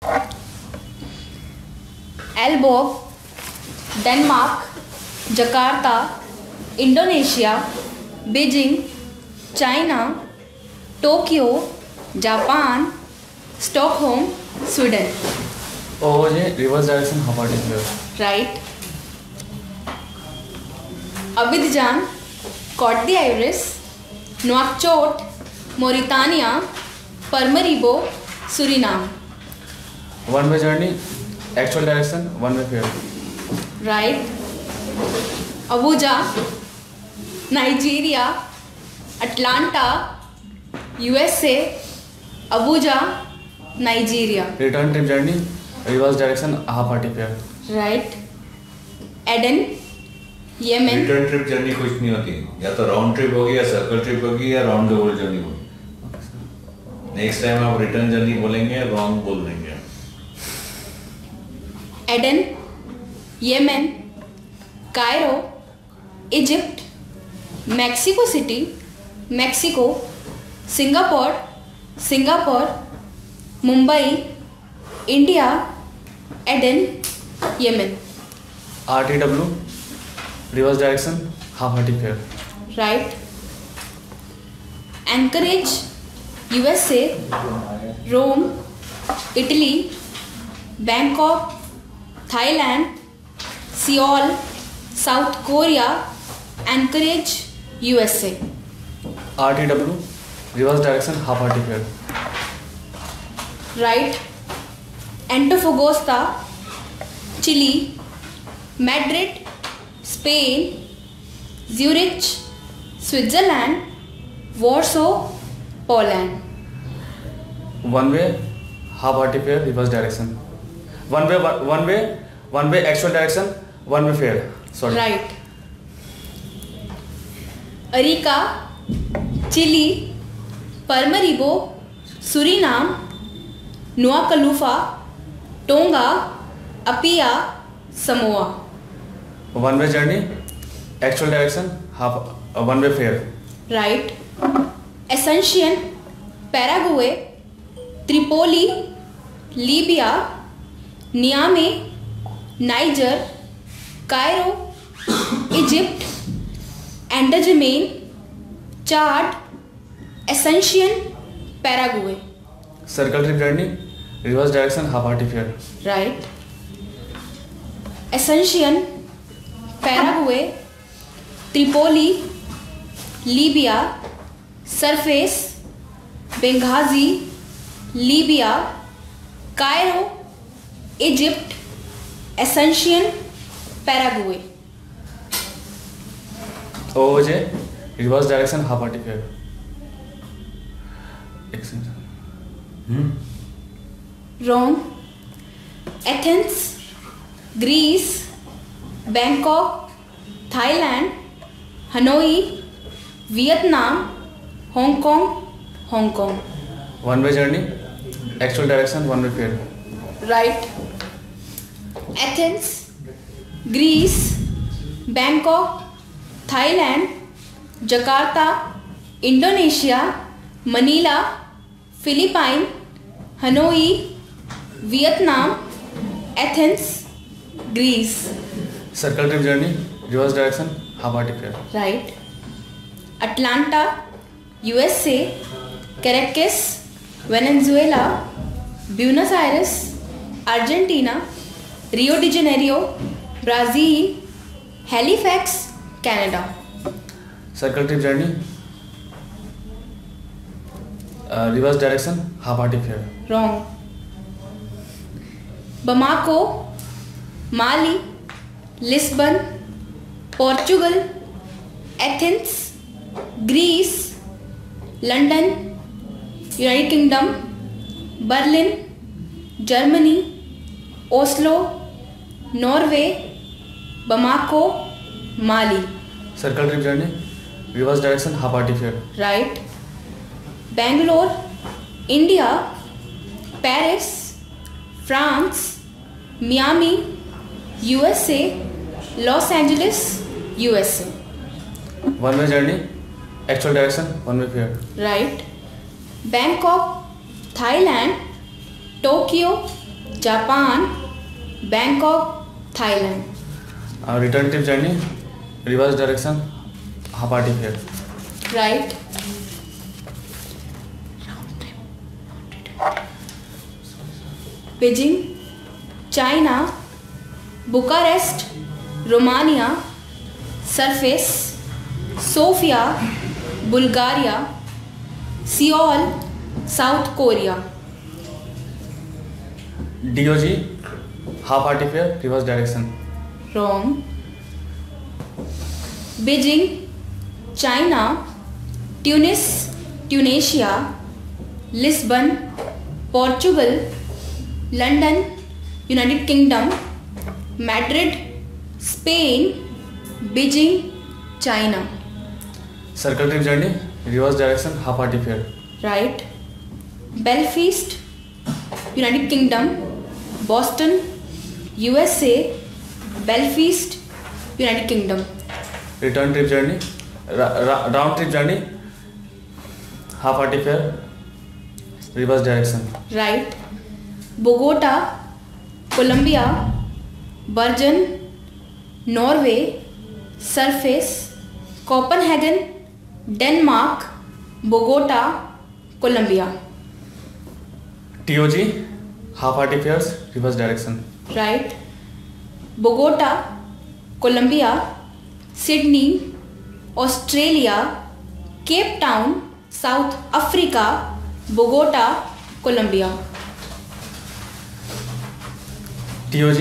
एल्बोग, Denmark, Jakarta, Indonesia, Beijing, China, Tokyo, Japan, Stockholm, Sweden. और ये reverse direction half article. Right. Abidjan, Cote d'Ivoire, Nouakchott, Mauritania, Paramaribo, Suriname. One way journey, actual direction, one way fare. Right. Abuja, Nigeria, Atlanta, USA, Abuja, Nigeria. Return trip journey, reverse direction half Arctic fare. Right. Aden, Yemen. Return trip journey कुछ नहीं होती, या तो round trip होगी या circle trip होगी या round the world journey होगी। नेक्स्ट टाइम आप रिटर्न जर्नी बोलेंगे रॉन्ग बोल देंगे। Aden, Yemen, Cairo, Egypt, Mexico City, Mexico, Singapore, Singapore, Mumbai, India, Aden, Yemen. RTW, reverse direction half Arctic fare. Right. Anchorage, USA, Rome, Italy, Bangkok, Thailand, Seoul, South Korea, Anchorage, USA. RTW, reverse direction half Arctic fare. Right. Antofagasta, Chile, Madrid, Spain, Zurich, Switzerland, Warsaw, Poland. One way half Arctic fare, reverse direction. One way actual direction, one way fare. Sorry. Right. Arica, Chile, Paramaribo, Suriname, Nuku'alofa, Tonga, Apia, Samoa. One way journey, actual direction half, one way fare. Right. Asuncion, Paraguay, Tripoli, Libya, Niamey, Niger, Cairo, Egypt, N'Djamena, Chad, Asuncion, Paraguay. Circle trip journey, reverse direction half Arctic fare. Right. Asuncion, Paraguay, Tripoli, Libya, surface, Benghazi, Libya, Cairo, Egypt, Asuncion, Paraguay. OJ, reverse direction half Arctic fare. Rome, Athens, Greece, Bangkok, Thailand, Hanoi, Vietnam, Hong Kong, Hong Kong. One way journey, actual direction, one way fare. Right. Athens, Greece, Bangkok, Thailand, Jakarta, Indonesia, Manila, Philippine, Hanoi, Vietnam, Athens, Greece. Circle trip journey, reverse direction half Arctic fare. Right. Atlanta, USA, Caracas, Venezuela, Buenos Aires, Argentina, Rio de Janeiro, Brazil, Halifax, Canada. Circle trip journey, reverse direction half Arctic fare. Wrong. Bamako, Mali, Lisbon, Portugal, Athens, Greece, London, United Kingdom, Berlin, Germany, Oslo, Norway, Bamako, Mali. Circle trip journey, reverse direction half Arctic fare. Right. Bangalore, India, Paris, France, Miami, USA, Los Angeles, USA. One way journey, actual direction, one way fare. Right. Bangkok, Thailand, Tokyo, Japan, Bangkok, Thailand. Return trip journey, reverse direction, Hapati Fair. Right. Beijing, China, Bucharest, Romania, Surface, Sofia, Bulgaria, Seoul, South Korea. DOG, Hapati Fair, reverse direction. Wrong. Beijing, China, Tunis, Tunisia, Lisbon, Portugal, London, United Kingdom, Madrid, Spain, Beijing, China. Circle trip journey, reverse direction, Hapati Fair. Right. Belfast, United Kingdom, Boston, USA, Belfast, United Kingdom. Return trip journey, round trip journey, Hapati Fair, reverse direction. Right. Bogota, Colombia, Bergen, Norway, Surface, Copenhagen, Denmark, Bogota, Colombia. TOG, Hapati Fairs, reverse direction. Right. Bogota, Colombia, Sydney, Australia, Cape Town, South Africa, Bogota, Colombia. DOG,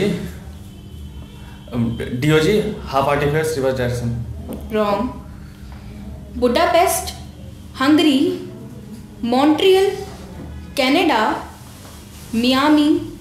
Hapati Fairs, reverse direction. Wrong. Budapest, Hungary, Montreal, Canada, Miami,